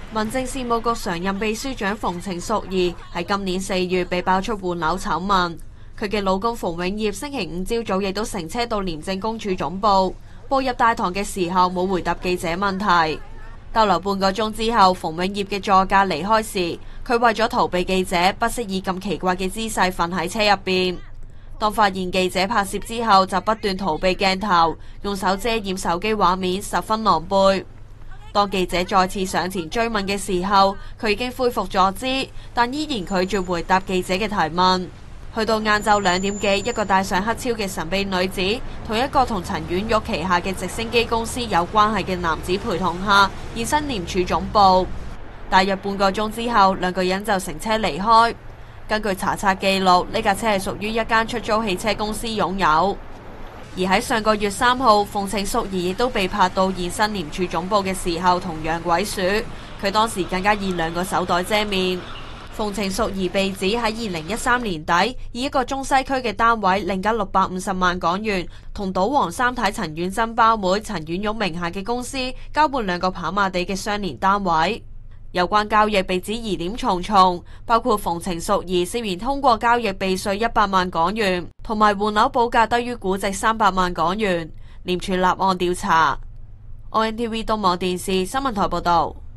民政事務局常任秘書長馮程淑儀喺今年4月被爆出換樓醜聞，佢嘅老公馮永業星期5朝早亦都乘車到廉政公署總部，步入大堂嘅時候冇回答記者問題。逗留半個鐘之後，馮永業嘅座駕離開時，佢為咗逃避記者，不惜以咁奇怪嘅姿勢瞓喺車入邊。當發現記者拍攝之後，就不斷逃避鏡頭，用手遮掩手機畫面，十分狼狽。當記者再次上前追問嘅時候，佢已經恢復坐姿，但依然拒絕回答記者嘅提問。去到晏晝2點幾，一個戴上黑超嘅神秘女子，同一個同陳婉玉旗下嘅直升機公司有關係嘅男子陪同下現身廉署總部。大約半個鐘之後，兩個人就乘車離開。根據查冊記錄，呢架車係屬於一間出租汽車公司擁有。而喺上個月3號，馮程淑儀亦都被拍到現身廉署總部嘅時候同樣鬼鼠，佢當時更加以2個手袋遮面。馮程淑儀被指喺2013年底以一個中西區嘅單位另加650萬港元，同賭王三太陳婉珍胞妹陳婉玉名下嘅公司交換2個跑馬地嘅相連單位。有關交易被指疑點重重，包括馮程淑儀涉嫌通過交易避稅100萬港元，同埋換樓補價低於估值300萬港元。廉署立案調查。ONTV 東網電視新聞台報道。